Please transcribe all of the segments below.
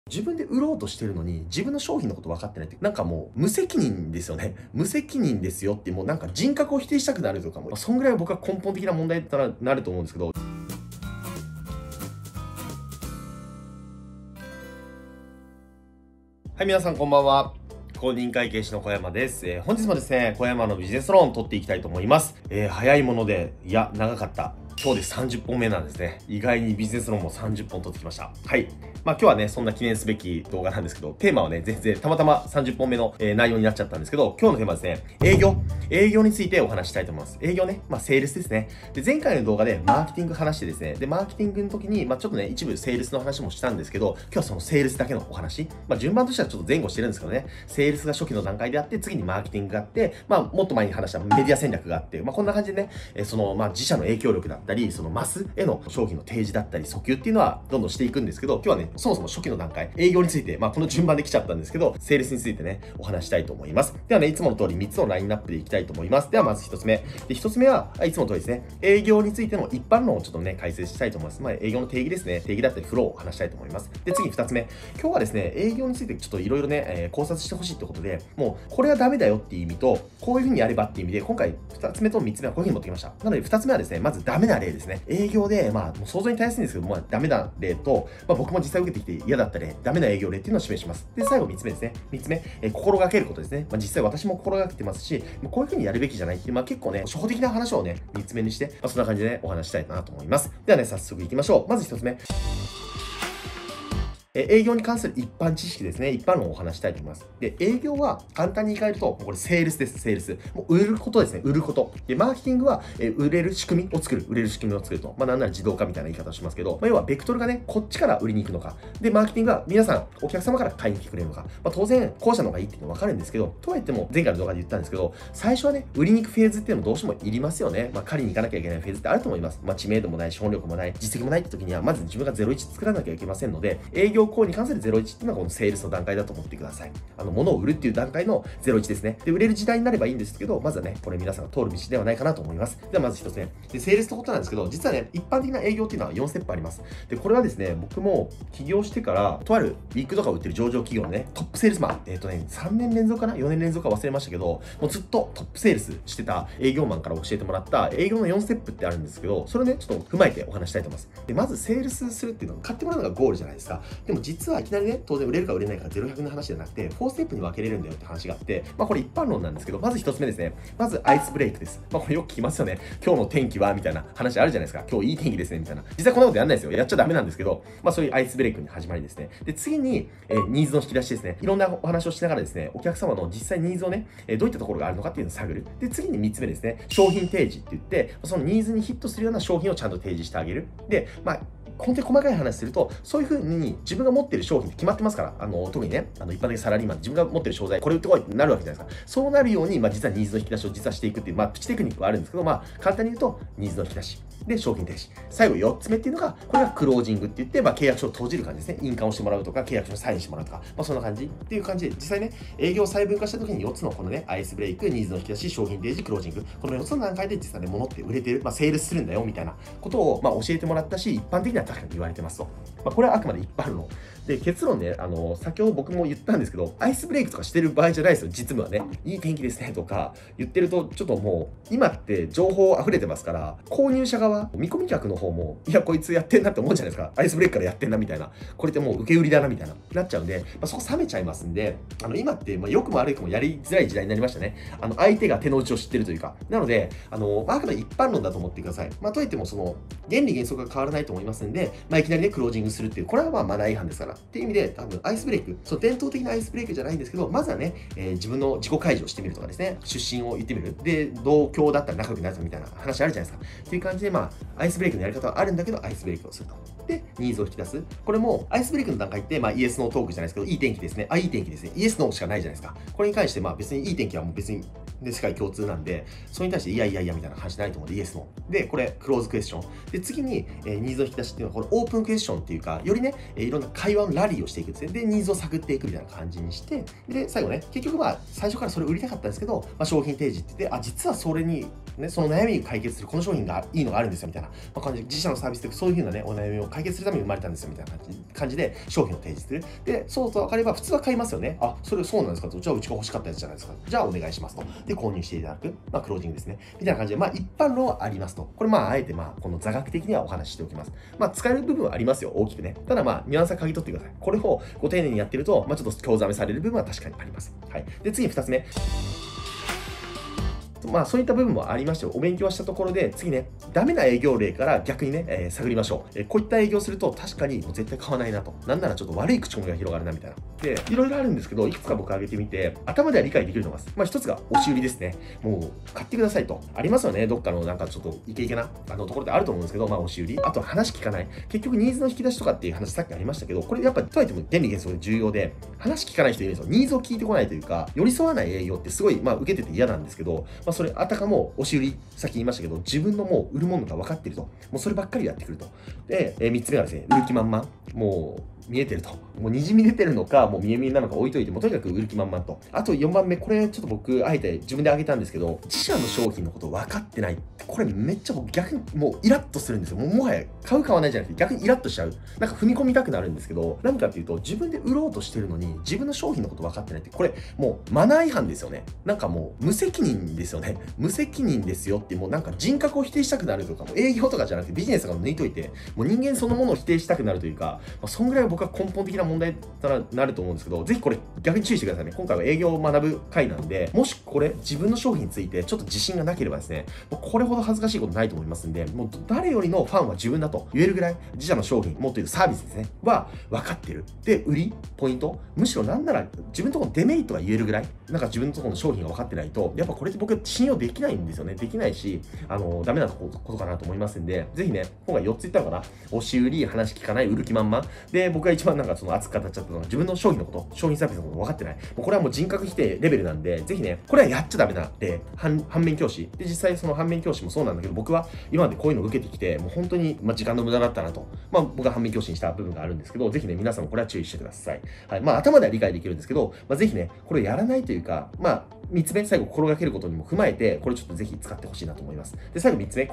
自分で売ろうとしてるのに、自分の商品のこと分かってないって、なんかもう無責任ですよね。無責任ですよって、もうなんか人格を否定したくなるとかも、そんぐらい僕は根本的な問題だなると思うんですけど。はい、皆さんこんばんは。公認会計士の小山です。本日もですね、小山のビジネスローン取っていきたいと思います。早いもので、いや、長かった。今日で30本目なんですね。意外にビジネスローンも30本取ってきました。はい。まあ今日はね、そんな記念すべき動画なんですけど、テーマはね、全然たまたま30本目の、内容になっちゃったんですけど、今日のテーマはですね、営業。営業についてお話したいと思います。営業ね、まあセールスですね。で、前回の動画でマーケティング話してですね、で、マーケティングの時に、まあちょっとね、一部セールスの話もしたんですけど、今日はそのセールスだけのお話。まあ順番としてはちょっと前後してるんですけどね、セールスが初期の段階であって、次にマーケティングがあって、まあもっと前に話したメディア戦略があって、まあこんな感じでね、まあ自社の影響力だったり、そのマスへの商品の提示だったり、訴求っていうのはどんどんしていくんですけど、今日はね、そもそも初期の段階、営業について、まあこの順番で来ちゃったんですけど、セールスについてね、お話したいと思います。ではね、いつもの通り3つのラインナップでいきたいと思います。ではまず1つ目。で、1つ目は、いつもの通りですね、営業についての一般論をちょっとね、解説したいと思います。まあ営業の定義ですね、定義だったりフローを話したいと思います。で、次2つ目。今日はですね、営業についてちょっといろいろね、考察してほしいってことで、もうこれはダメだよっていう意味と、こういう風にやればっていう意味で、今回2つ目と3つ目はこういう風に持ってきました。なので2つ目はですね、まずダメな例ですね。営業で、まあ、もう想像に大切ですけど、まあ、ダメな例と、まあ、僕も実際受けてきて嫌だった例、ダメな営業例っていうのを示します。で、最後3つ目ですね。3つ目、心がけることですね。まあ、実際私も心がけてますし、こういう風にやるべきじゃないっていう、まあ、結構ね、初歩的な話をね、3つ目にして、まあ、そんな感じでね、お話したいなと思います。ではね、早速行きましょう。まず1つ目。営業に関する一般知識ですね。一般論をお話したいと思います。で、営業は簡単に言い換えると、これセールスです、セールス。もう売ることですね、売ること。で、マーケティングは、売れる仕組みを作る、売れる仕組みを作ると。まあ、なんなら自動化みたいな言い方をしますけど、まあ、要はベクトルがね、こっちから売りに行くのか。で、マーケティングは皆さん、お客様から買いに来てくれるのか。まあ、当然、後者の方がいいっていうのは分かるんですけど、とはいっても、前回の動画で言ったんですけど、最初はね、売りに行くフェーズっていうのもどうしてもいりますよね。まあ、借りに行かなきゃいけないフェーズってあると思います。まあ、知名度もない、資本力もない、実績もないって時には、まず自分が01作らなきゃいけませんので、営業行為に関する01っていうのはこのセールスの段階だと思ってください。物を売るっていう段階の01ですね。で、売れる時代になればいいんですけど、まずはね、これ皆さんが通る道ではないかなと思います。ではまず一つ目。で、セールスのことなんですけど、実はね、一般的な営業っていうのは4ステップあります。で、これはですね、僕も起業してから、とあるウィークとかを売ってる上場企業のね、トップセールスマン、3年連続かな ?4 年連続か忘れましたけど、もうずっとトップセールスしてた営業マンから教えてもらった営業の4ステップってあるんですけど、それをね、ちょっと踏まえてお話したいと思います。で、まずセールスするっていうのは買ってもらうのがゴールじゃないですか。でも実はいきなりね、当然売れるか売れないか0、100の話じゃなくて、4ステップに分けれるんだよって話があって、まあこれ一般論なんですけど、まず1つ目ですね。まずアイスブレイクです。まあこれよく聞きますよね。今日の天気はみたいな話あるじゃないですか。今日いい天気ですねみたいな。実際こんなことやんないですよ。やっちゃダメなんですけど、まあそういうアイスブレイクに始まりですね。で、次に、ニーズの引き出しですね。いろんなお話をしながらですね、お客様の実際ニーズをね、どういったところがあるのかっていうのを探る。で、次に3つ目ですね。商品提示って言って、そのニーズにヒットするような商品をちゃんと提示してあげる。で、まあ本当に細かい話すると、そういうふうに自分が持っている商品って決まってますから、特にね、一般的サラリーマン、自分が持っている商材、これ売ってこいってなるわけじゃないですか。そうなるように、まあ、実はニーズの引き出しを実はしていくっていう、まあ、プチテクニックはあるんですけど、まあ、簡単に言うと、ニーズの引き出し。で、商品停止。最後4つ目っていうのが、これがクロージングって言って、まあ、契約書を閉じる感じですね。印鑑をしてもらうとか、契約書にサインしてもらうとか、まあ、そんな感じっていう感じで、実際ね、営業を細分化した時に4つのこのね、アイスブレイク、ニーズの引き出し、商品提示、クロージング。この4つの段階で実はね、物って売れてる、まあ、セールスするんだよ、みたいなことを、まあ、教えてもらったし、一般的には確かに言われてますと。まあ、これはあくまで一般論。で、結論ね、先ほど僕も言ったんですけど、アイスブレイクとかしてる場合じゃないですよ、実務はね。いい天気ですねとか言ってると、ちょっともう、今って情報溢れてますから、購入者側、見込み客の方も、いや、こいつやってんなって思うじゃないですか。アイスブレイクからやってんなみたいな。これってもう受け売りだなみたいな、なっちゃうんで、まあ、そこ冷めちゃいますんで、今って、まあ、良くも悪くもやりづらい時代になりましたね。相手が手の内を知ってるというか。なので、あくまで一般論だと思ってください。まあ、といっても、原理原則が変わらないと思いますんで、まあ、いきなりね、クロージングするっていう、これはまあ、マナー違反ですから。っていう意味で、多分、アイスブレイク、伝統的なアイスブレイクじゃないんですけど、まずはね、自分の自己開示をしてみるとかですね、出身を言ってみる。で、同郷だったら仲良くなるみたいな話あるじゃないですか。っていう感じで、まあ、アイスブレイクのやり方はあるんだけど、アイスブレイクをすると。で、ニーズを引き出す。これも、アイスブレイクの段階って、まあ、イエスノートークじゃないですけど、いい天気ですね。いい天気ですね。イエスノーしかないじゃないですか。これに関して、まあ、別にいい天気はもう別に、で、世界共通なんで、それに対して、いやいやいやみたいな話ないと思うんで、イエスノー。で、これ、クローズクエスチョン。で、次に、ニーズを引き出しっていうのは、これ、オープンクエスチョンっていうか、よりね、いろんな会話のラリーをしていくんですね。で、ニーズを探っていくみたいな感じにして、で、最後ね、結局まあ、最初からそれ売りたかったんですけど、まあ、商品提示って言って、実はそれにね、その悩みを解決するこの商品がいいのがあるんですよみたいな、感じで、自社のサービスでそういう風なね、お悩みを解決するために生まれたんですよみたいな感じで商品を提示する。で、そうと分かれば普通は買いますよね。あ、それそうなんですかと。じゃあうちが欲しかったやつじゃないですか。じゃあお願いしますと。で、購入していただく。クロージングですね。みたいな感じで、一般論はありますと。これあえてこの座学的にはお話ししておきます。使える部分はありますよ、大きくね。ただニュアンスは嗅ぎ取ってください。これをご丁寧にやってると、ちょっと興ざめされる部分は確かにあります。はい。で、次2つ目。そういった部分もありまして、お勉強したところで、次ね、ダメな営業例から逆にね、探りましょう。こういった営業すると確かにもう絶対買わないなと。なんならちょっと悪い口コミが広がるなみたいな。で、いろいろあるんですけど、いくつか僕挙げてみて、頭では理解できると思います。一つが押し売りですね。もう買ってくださいと。ありますよね。どっかのなんかちょっとイケイケなところであると思うんですけど、押し売り。あと話聞かない。結局ニーズの引き出しとかっていう話さっきありましたけど、これやっぱりとはいっても原理原則で重要で、話聞かない人いるんですよ。ニーズを聞いてこないというか、寄り添わない営業ってすごい、受けてて嫌なんですけど、それあたかも押し売り、さっき言いましたけど、自分のもう売るものが分かってると。もうそればっかりやってくると。で、3つ目はですね、売る気満々。もう見えてると。もう滲み出てるのか、もう見え見えなのか置いといて、もうとにかく売る気満々と。あと4番目、これちょっと僕、あえて自分で挙げたんですけど、自社の商品のこと分かってない。これめっちゃ僕逆にもうイラッとするんですよ。もはや買う買わないじゃなくて逆にイラッとしちゃう。なんか踏み込みたくなるんですけど、何かっていうと自分で売ろうとしてるのに自分の商品のこと分かってないって、これもうマナー違反ですよね。なんかもう無責任ですよね。無責任ですよってもうなんか人格を否定したくなるとか、もう営業とかじゃなくてビジネスとかも抜いといて、もう人間そのものを否定したくなるというか、そんぐらい僕は根本的な問題となると思うんですけど、ぜひこれ逆に注意してくださいね。今回は営業を学ぶ回なんで、もしこれ自分の商品についてちょっと自信がなければですね、もうこれほど恥ずかしいことないと思いますんで、もう誰よりのファンは自分だと言えるぐらい、自社の商品、もっと言うサービスですね、は分かってる。で、売り、ポイント、むしろなんなら自分のところのデメリットが言えるぐらい、なんか自分のところの商品が分かってないと、やっぱこれって僕信用できないんですよね。できないし、ダメなことかなと思いますんで、ぜひね、今回4つ言ったのかな。押し売り、話聞かない、売る気満々。で、僕が一番なんかその熱く語っちゃったのは、自分の商品のこと、商品サービスのこと分かってない。もうこれはもう人格否定レベルなんで、ぜひね、これはやっちゃダメなで、反面教師。で、実際その反面教師もそうなんだけど、僕は今までこういうのを受けてきて、もう本当に、時間の無駄だったなと。僕は反面教師にした部分があるんですけど、ぜひね、皆さんもこれは注意してください。はい。頭では理解できるんですけど、ぜひね、これをやらないというか、3つ目、最後心がけることにも踏まえて、これちょっとぜひ使ってほしいなと思います。で、最後3つ目。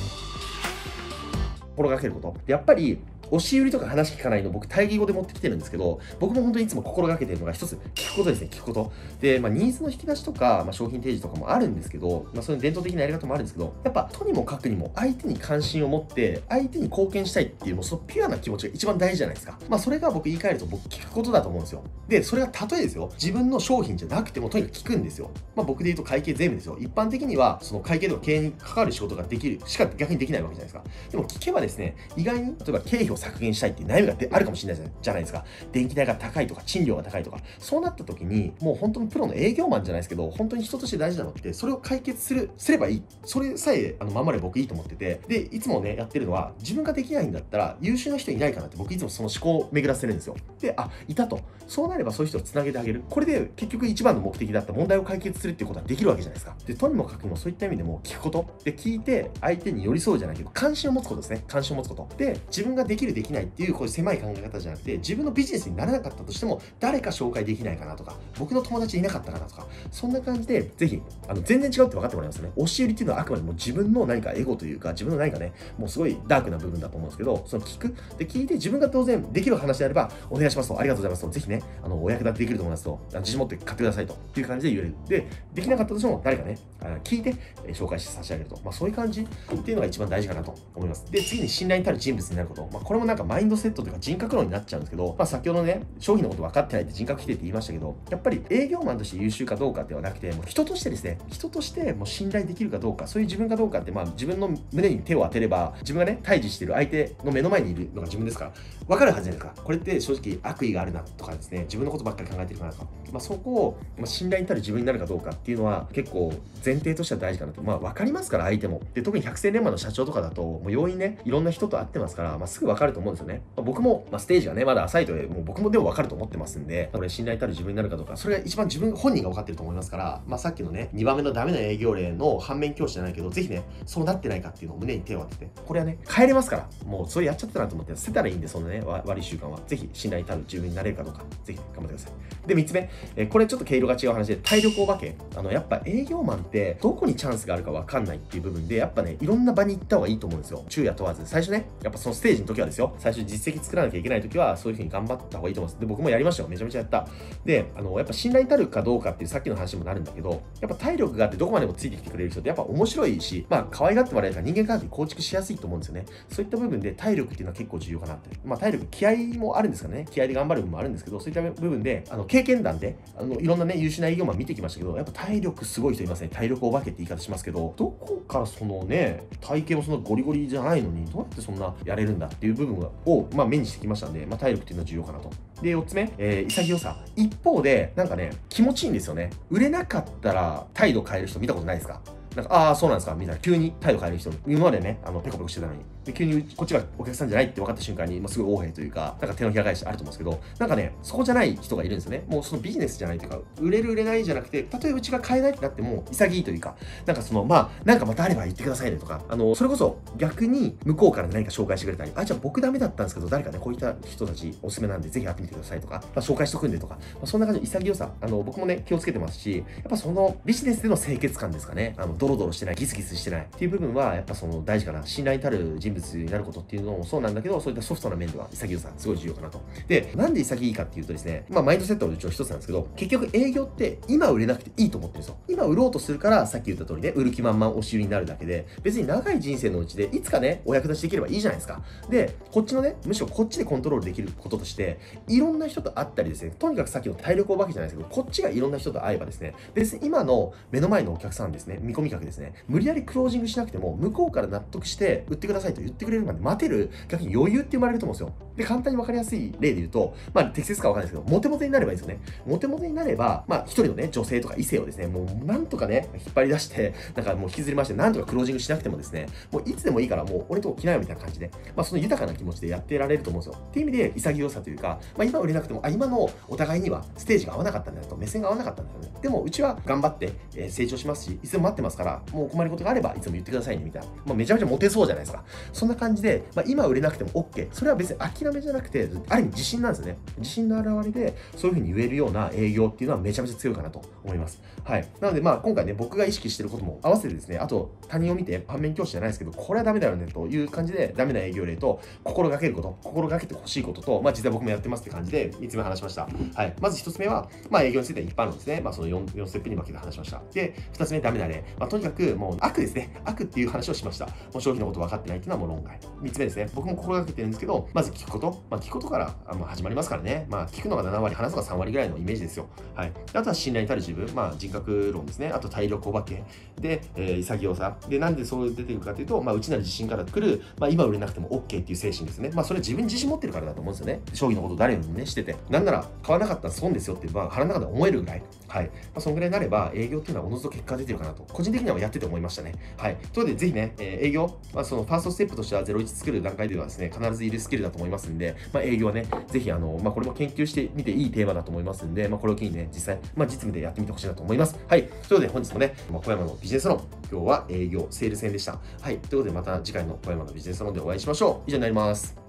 心がけること。やっぱり、押し売りとか話聞かないの僕対義語で持ってきてるんですけど、僕も本当にいつも心がけてるのが一つ聞くことですね。聞くことで、ニーズの引き出しとか、商品提示とかもあるんですけど、そういう伝統的なやり方もあるんですけど、やっぱとにもかくにも相手に関心を持って相手に貢献したいっていうもうそのピュアな気持ちが一番大事じゃないですか。それが僕言い換えると僕聞くことだと思うんですよ。で、それが例えですよ、自分の商品じゃなくてもとにかく聞くんですよ。僕で言うと会計税務ですよ。一般的にはその会計とか経営に関わる仕事ができるしか逆にできないわけじゃないですか。でも聞けばですね、意外に例えば経費を削減したいっていう悩みがあるかもしれないじゃないですか。電気代が高いとか賃料が高いとか、そうなった時にもう本当にプロの営業マンじゃないですけど、本当に人として大事なのってそれを解決すればいい。それさえ守れば僕いいと思ってて、でいつもねやってるのは、自分ができないんだったら優秀な人いないかなって僕いつもその思考を巡らせるんですよ。で、いたと。そうなればそういう人をつなげてあげる。これで結局一番の目的だった問題を解決するっていうことはできるわけじゃないですか。で、とにもかくにもそういった意味でも聞くこと。で、聞いて相手に寄り添うじゃないけど、関心を持つことですね。関心を持つこと。で、自分ができるできないっていうこういう狭い考え方じゃなくて、自分のビジネスにならなかったとしても誰か紹介できないかなとか、僕の友達いなかったかなとか、そんな感じでぜひ全然違うって分かってもらいますよね。押し売りっていうのはあくまでも自分の何かエゴというか、自分の何かね、もうすごいダークな部分だと思うんですけど、その聞く。で、聞いて自分が当然できる話であればお願いしますと、ありがとうございますと、ぜひね、お役立てできると思いますと、自信持って買ってくださいという感じで言える。で、できなかったとしても誰かね、聞いて紹介して差し上げると。そういう感じっていうのが一番大事かなと思います。で、次に信頼に足る人物になること。これもなんかマインドセットというか人格論になっちゃうんですけど、先ほどね、商品のこと分かってないって人格否定って言いましたけど、やっぱり営業マンとして優秀かどうかではなくて、もう人としてですね、人としてもう信頼できるかどうか、そういう自分かどうかって、自分の胸に手を当てれば、自分がね、対峙している相手の目の前にいるのが自分ですから、分かるはずじゃないですか。これって正直悪意があるなとかですね、自分のことばっかり考えてるかなとか、そこを、信頼に足る自分になるかどうかっていうのは結構前提としては大事かなと。分かりますから相手も。で、特に百戦錬磨の社長とかだと、もう容易にね、いろんな人と会ってますから、すぐ分かかると思うんですよね。僕も、ステージがね、まだ浅いともう僕もでも分かると思ってますんで、これ信頼たる自分になるかどうか、それが一番自分本人が分かってると思いますから、さっきのね、2番目のダメな営業例の反面教師じゃないけど、ぜひね、そうなってないかっていうのを胸に手を当てて、これはね、変えれますから、もうそれやっちゃったなと思って捨てたらいいんで、そのね、悪い習慣は、ぜひ信頼たる自分になれるかどうか、ぜひ頑張ってください。で、3つ目、これちょっと毛色が違う話で、体力お化け。やっぱ営業マンって、どこにチャンスがあるか分かんないっていう部分で、やっぱね、いろんな場に行った方がいいと思うんですよ。昼夜問わず。最初ね、やっぱそのステージの時はですよ、最初実績作らなきゃいけない時は、そういう風に頑張った方がいいと思います。で、僕もやりましたよ。めちゃめちゃやった。で、やっぱ信頼になるかどうかっていうさっきの話にもなるんだけど、やっぱ体力があってどこまでもついてきてくれる人ってやっぱ面白いし、可愛がってもらえるから人間関係構築しやすいと思うんですよね。そういった部分で体力っていうのは結構重要かなって。体力、気合もあるんですからね。気合で頑張る部分もあるんですけど、そういった部分で、経験談で、いろんなね、優秀な営業マン見てきましたけど、やっぱ体力すごい人いますね。体力お化けって言い方しますけど、どこからそのね、体型もそのゴリゴリじゃないのに、どうやってそんなやれるんだっていう部分を、目にしてきましたんで、体力っていうのは重要かなと。で、4つ目、潔さ。一方で、なんかね、気持ちいいんですよね。売れなかったら態度変える人見たことないですか？なんか、ああ、そうなんですかみたいな、急に態度変える人、今までね、ペコペコしてたのに、で急にこっちがお客さんじゃないって分かった瞬間に、すごい横柄というか、なんか手のひら返しあると思うんですけど、なんかね、そこじゃない人がいるんですよね。もうそのビジネスじゃないというか、売れる売れないじゃなくて、たとえうちが買えないってなっても、潔いというか、なんかその、なんかまたあれば言ってくださいねとか、それこそ逆に向こうから何か紹介してくれたり、じゃあ僕ダメだったんですけど、誰かね、こういった人たちおすすめなんで、ぜひ会ってみてくださいとか、紹介しとくんでとか、そんな感じの潔さ、僕もね、気をつけてますし、やっぱそのビジネスでの清潔感ですかね、ドロドロしてない、ギスギスしてないっていう部分は、やっぱその大事かな。信頼たる人物になることっていうのもそうなんだけど、そういったソフトな面では潔さ、すごい重要かなと。で、なんで潔いかっていうとですね、マインドセットのうちの一つなんですけど、結局営業って今売れなくていいと思ってるんですよ。今売ろうとするから、さっき言った通りね、売る気満々押し売りになるだけで、別に長い人生のうちで、いつかね、お役立ちできればいいじゃないですか。で、こっちのね、むしろこっちでコントロールできることとして、いろんな人と会ったりですね、とにかくさっきの体力お化けじゃないですけど、こっちがいろんな人と会えばですね、別に今の目の前のお客さんですね、見込み客ですね、無理やりクロージングしなくても、向こうから納得して売ってくださいと言ってくれるまで待てる、逆に余裕って生まれると思うんですよ。で、簡単に分かりやすい例で言うと、適切か分かんないですけど、モテモテになればいいですよね。モテモテになれば、一人のね、女性とか異性をですね、もうなんとかね、引っ張り出して、なんかもう引きずりまして、なんとかクロージングしなくてもですね、もういつでもいいから、もう俺とこ来ないよみたいな感じで、その豊かな気持ちでやってられると思うんですよ。っていう意味で、潔さというか、今売れなくても、今のお互いにはステージが合わなかったんだよと、目線が合わなかったんだよね。でも、うちは頑張って、成長しますし、いつでも待ってますから、もうお困りことがあれば、いつも言ってくださいね、みたいな。めちゃめちゃモテそうじゃないですか。そんな感じで、今売れなくても OK。それは別に諦めじゃなくて、ある意味自信なんですよね。自信の表れで、そういう風に言えるような営業っていうのはめちゃめちゃ強いかなと思います。はい。なので、今回ね、僕が意識してることも合わせてですね、あと、他人を見て反面教師じゃないですけど、これはダメだよねという感じで、ダメな営業例と、心がけること、心がけてほしいことと、実際僕もやってますって感じで、3つ目話しました。はい。まず1つ目は、営業については一般論ですね。その4ステップに分けて話しました。で、2つ目、ダメな例。とにかく、もう悪ですね。悪っていう話をしました。もう商品のこと分かってないっていうのはもう論外。3つ目ですね。僕も心がけてるんですけど、まず聞くこと。聞くことから始まりますからね。聞くのが7割、話すのが3割ぐらいのイメージですよ。はい。あとは信頼に足る自分。人格論ですね。あと体力お化け。で、潔さ。で、なんでそう出てくるかというと、内なる自信から来る、今売れなくても OK っていう精神ですね。それは自分に自信持ってるからだと思うんですよね。商品のこと誰よりもね、してて。なんなら、買わなかったら損ですよって、腹の中で思えるぐらい。はい。そのぐらいになれば、営業っていうのはおのずと結果が出てるかなと。個人的にはやってて思いましたね。はい。ということで、ぜひね、営業、そのファーストステップとしては01作る段階ではですね、必ずいるスキルだと思いますんで、営業はね、ぜひこれも研究してみていいテーマだと思いますんで、これを機にね、実際、実務でやってみてほしいなと思います。はい。ということで、本日もね、小山のビジネスサロン、今日は営業、セールス編でした。はい。ということで、また次回の小山のビジネスサロンでお会いしましょう。以上になります。